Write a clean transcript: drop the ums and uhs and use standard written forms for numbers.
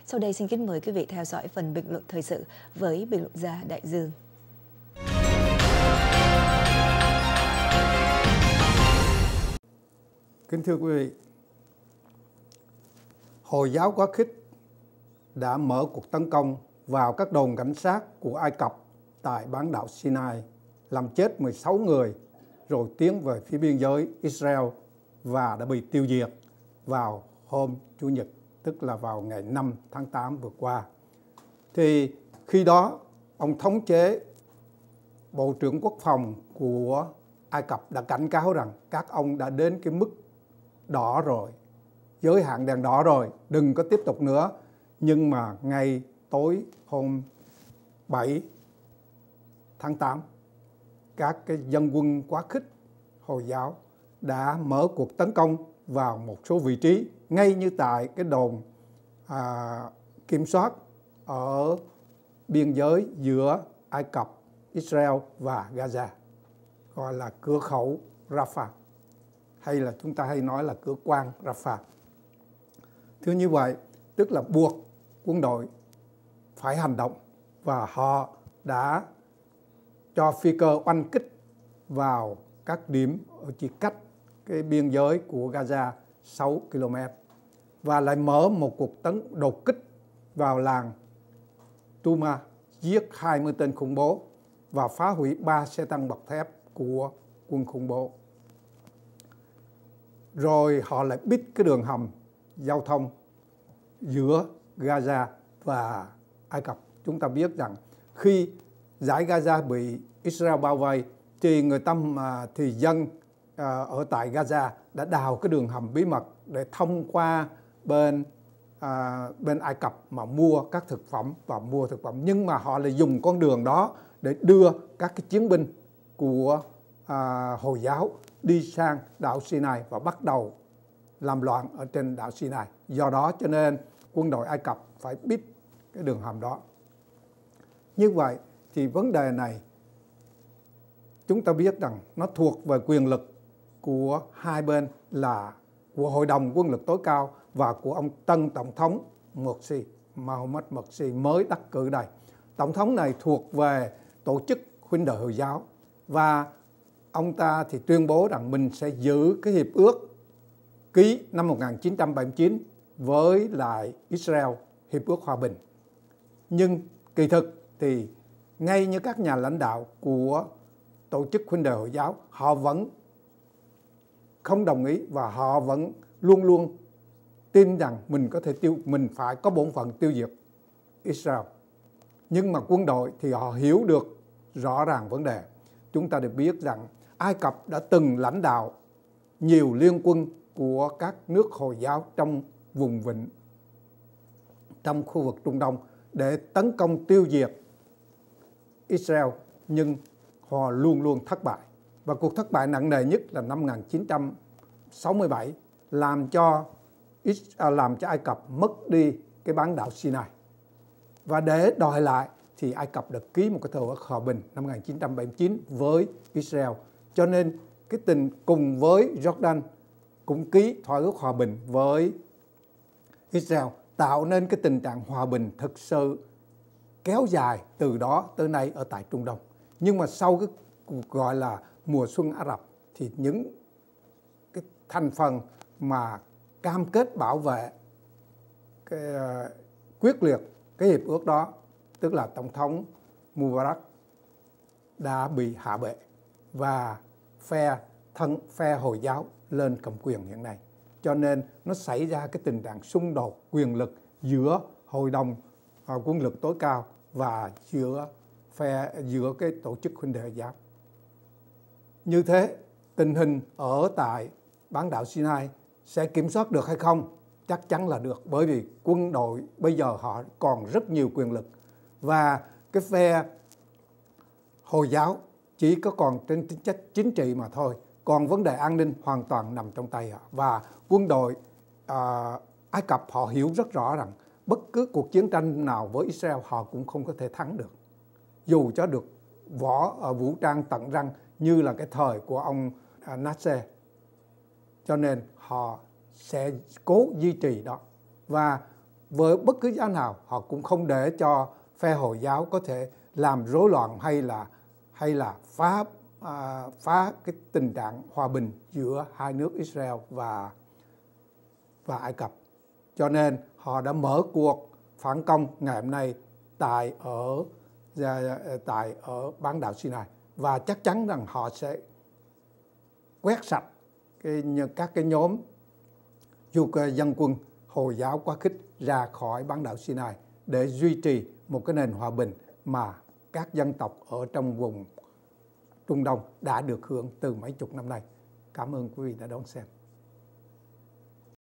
Sau đây xin kính mời quý vị theo dõi phần bình luận thời sự với bình luận gia Đại Dương. Kính thưa quý vị, Hồi giáo quá khích đã mở cuộc tấn công vào các đồn cảnh sát của Ai Cập tại bán đảo Sinai, làm chết 16 người, rồi tiến về phía biên giới Israel và đã bị tiêu diệt vào hôm Chủ nhật, tức là vào ngày 5 tháng 8 vừa qua. Thì khi đó, ông thống chế Bộ trưởng Quốc phòng của Ai Cập đã cảnh cáo rằng các ông đã đến cái mức đỏ rồi, giới hạn đèn đỏ rồi, đừng có tiếp tục nữa. Nhưng mà ngay tối hôm 7 tháng 8, các cái dân quân quá khích Hồi giáo đã mở cuộc tấn công vào một số vị trí, ngay như tại cái đồn kiểm soát ở biên giới giữa Ai Cập, Israel và Gaza, gọi là cửa khẩu Rafah, hay là chúng ta hay nói là cửa quan Rafah. Thứ như vậy, tức là buộc quân đội phải hành động, và họ đã cho phi cơ oanh kích vào các điểm chỉ cách cái biên giới của Gaza 6 km, và lại mở một cuộc đột kích vào làng Tuma, giết 20 tên khủng bố và phá hủy 3 xe tăng bọc thép của quân khủng bố. Rồi họ lại bít cái đường hầm giao thông giữa Gaza và Ai Cập. Chúng ta biết rằng khi giải Gaza bị Israel bao vây thì dân ở tại Gaza đã đào cái đường hầm bí mật để thông qua bên Ai Cập mà mua các thực phẩm và mua thực phẩm. Nhưng mà họ lại dùng con đường đó để đưa các cái chiến binh của Hồi giáo đi sang đảo Sinai và bắt đầu làm loạn ở trên đảo Sinai. Do đó cho nên quân đội Ai Cập phải bít cái đường hầm đó. Như vậy thì vấn đề này chúng ta biết rằng nó thuộc về quyền lực của hai bên, là của Hội đồng Quân lực tối cao và của ông tân Tổng thống Mohammed Morsi mới đắc cử đây. Tổng thống này thuộc về tổ chức Huynh đệ Hồi giáo, và ông ta thì tuyên bố rằng mình sẽ giữ cái hiệp ước ký năm 1979 với lại Israel, hiệp ước hòa bình. Nhưng kỳ thực thì ngay như các nhà lãnh đạo của tổ chức Huynh đệ Hồi giáo, họ vẫn không đồng ý và họ vẫn luôn luôn tin rằng mình phải có bổn phận tiêu diệt Israel. Nhưng mà quân đội thì họ hiểu được rõ ràng vấn đề. Chúng ta được biết rằng Ai Cập đã từng lãnh đạo nhiều liên quân của các nước Hồi giáo trong vùng vịnh, trong khu vực Trung Đông để tấn công tiêu diệt Israel, nhưng họ luôn luôn thất bại. Và cuộc thất bại nặng nề nhất là năm 1967 làm cho Ai Cập mất đi cái bán đảo Sinai. Và để đòi lại thì Ai Cập đã ký một cái thỏa ước hòa bình năm 1979 với Israel. Cho nên cái tình cùng với Jordan cũng ký thỏa ước hòa bình với Israel, tạo nên cái tình trạng hòa bình thực sự kéo dài từ đó tới nay ở tại Trung Đông. Nhưng mà sau cái cuộc gọi là mùa xuân Ả Rập thì những cái thành phần mà cam kết bảo vệ quyết liệt cái hiệp ước đó, tức là Tổng thống Mubarak, đã bị hạ bệ và phe Hồi giáo lên cầm quyền hiện nay. Cho nên nó xảy ra cái tình trạng xung đột quyền lực giữa Hội đồng Quân lực tối cao và giữa cái tổ chức Huynh đệ Hồi giáo. Như thế, tình hình ở tại bán đảo Sinai sẽ kiểm soát được hay không? Chắc chắn là được, bởi vì quân đội bây giờ họ còn rất nhiều quyền lực, và cái phe Hồi giáo chỉ có còn trên tính chất chính trị mà thôi. Còn vấn đề an ninh hoàn toàn nằm trong tay họ. Và quân đội Ai Cập họ hiểu rất rõ rằng bất cứ cuộc chiến tranh nào với Israel họ cũng không có thể thắng được, dù cho được vũ trang tận răng như là cái thời của ông Nasser. Cho nên họ sẽ cố duy trì đó. Và với bất cứ giá nào. Họ cũng không để cho phe Hồi giáo có thể làm rối loạn hay là phá cái tình trạng hòa bình giữa hai nước Israel và Ai Cập. Cho nên họ đã mở cuộc phản công ngày hôm nay tại bán đảo Sinai, và chắc chắn rằng họ sẽ quét sạch các cái nhóm dân quân Hồi giáo quá khích ra khỏi bán đảo Sinai để duy trì một cái nền hòa bình mà các dân tộc ở trong vùng Trung Đông đã được hưởng từ mấy chục năm nay. Cảm ơn quý vị đã đón xem.